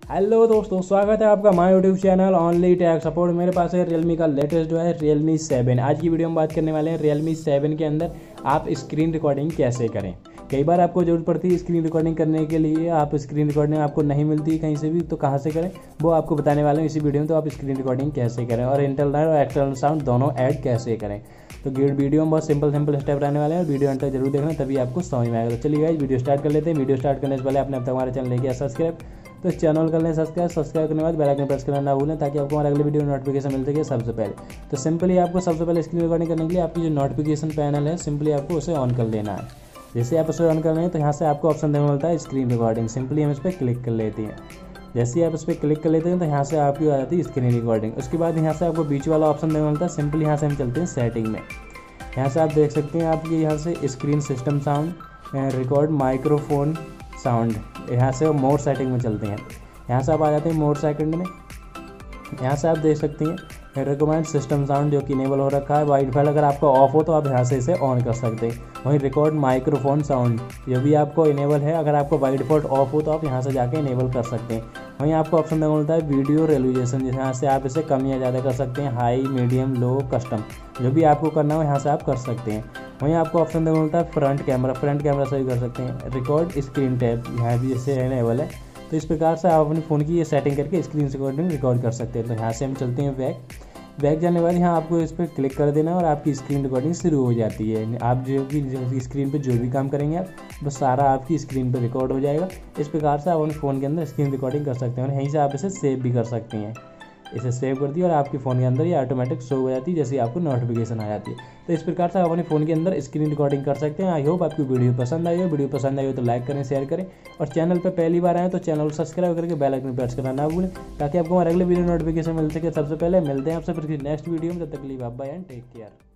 Hello दोस्तों, स्वागत है आपका my YouTube channel only tech support. मेरे पास है रियलमी का लेटेस्ट जो है रियलमी 7। आज की वीडियो में बात करने वाले हैं रियलमी 7 के अंदर आप स्क्रीन रिकॉर्डिंग कैसे करें। कई बार आपको ज़रूरत पड़ती है स्क्रीन रिकॉर्डिंग करने के लिए, आप स्क्रीन रिकॉर्डिंग आपको नहीं मिलती कहीं से भी, तो कहाँ से करें वो आपको बताने वाले हैं इसी वीडियो में। तो आप स्क्रीन रिकॉर्डिंग कैसे करें और इंटरनल और एक्सटर्नल साउंड दोनों ऐड कैसे करें। तो वीडियो में बहुत सिंपल स्टेप रहने वाले हैं और वीडियो अंत तक जरूर देखना, तभी आपको समझ में आएगा। तो चलिए गाइस वीडियो स्टार्ट कर लेते हैं। वीडियो स्टार्ट करने से पहले आपने अब तक हमारे चैनल नहीं किया सब्सक्राइब, तो इस चैनल कर लें सब्सक्राइब करने के बाद बेल आइकन प्रेस करना ना भूलें, ताकि आपको हमारे अगले वीडियो नोटिफिकेशन मिल सके सबसे पहले। तो सिंपली आपको सबसे पहले स्क्रीन रिकॉर्डिंग करने के लिए आपकी जो नोटिफिकेशन पैनल है सिंपली आपको उसे ऑन कर लेना है। जैसे आप उसे ऑन कर लें तो यहाँ से आपको ऑप्शन देने मिलता है स्क्रीन रिकॉर्डिंग। सिंपली हम इस पर क्लिक कर लेते हैं। जैसे ही आप इस पर क्लिक कर लेते हैं तो यहाँ से आपकी आ जाती है स्क्रीन रिकॉर्डिंग। उसके बाद यहाँ से आपको बीच वाला ऑप्शन देने मिलता है। सिंपली यहाँ से हम चलते हैं सेटिंग में। यहाँ से आप देख सकते हैं आपकी यहाँ से screen system sound, record microphone sound, यहाँ से मोर सेटिंग में चलते हैं। यहाँ से आप आ जाते हैं मोर सेकंड में। यहाँ से आप देख सकते हैं रिकमेंड सिस्टम साउंड जो कि इनेबल हो रखा है। वाइड फाइल अगर आपका ऑफ हो तो आप यहाँ से इसे ऑन कर सकते हैं। वहीं रिकॉर्ड माइक्रोफोन साउंड ये भी आपको इनेबल है, अगर आपको बाई डिफॉल्ट ऑफ हो तो आप यहाँ से जाके इनेबल कर सकते हैं। वहीं आपको ऑप्शन मिलता है वीडियो रेजोल्यूशन, जिस यहाँ से आप इसे कम या ज़्यादा कर सकते हैं, हाई मीडियम लो कस्टम, जो भी आपको करना हो यहाँ से आप कर सकते हैं। वहीं आपको ऑप्शन मिलता है फ्रंट कैमरा से भी कर सकते हैं। रिकॉर्ड स्क्रीन टैप यहाँ भी इसे इनेबल है। तो इस प्रकार से आप अपने फ़ोन की ये सेटिंग करके स्क्रीन रिकॉर्डिंग रिकॉर्ड कर सकते हैं। तो यहाँ से हम चलते हैं बैक जाने के बाद यहाँ आपको इस पर क्लिक कर देना और आपकी स्क्रीन रिकॉर्डिंग शुरू हो जाती है। आप जो स्क्रीन पे जो भी काम करेंगे आप बस सारा आपकी स्क्रीन पे रिकॉर्ड हो जाएगा। इस प्रकार से आप अपने फ़ोन के अंदर स्क्रीन रिकॉर्डिंग कर सकते हैं और यहीं से आप इसे सेव भी कर सकते हैं। इसे सेव कर दिया और आपके फ़ोन के अंदर ये ऑटोमेटिक शो हो जाती है जैसे आपको नोटिफिकेशन आ जाती है। तो इस प्रकार से आप अपने फ़ोन के अंदर स्क्रीन रिकॉर्डिंग कर सकते हैं। आई होप आपकी वीडियो पसंद आई हो। वीडियो पसंद आई हो तो लाइक करें, शेयर करें और चैनल पर पहली बार आए तो चैनल को सब्सक्राइब करके बेल आइकन प्रेस करना ना भूलें, ताकि आपको हमारे अगले वीडियो नोटिफिकेशन मिल सके सबसे पहले। मिलते हैं आपसे फिर नेक्स्ट वीडियो में। तब तक के लिए bye bye and take care.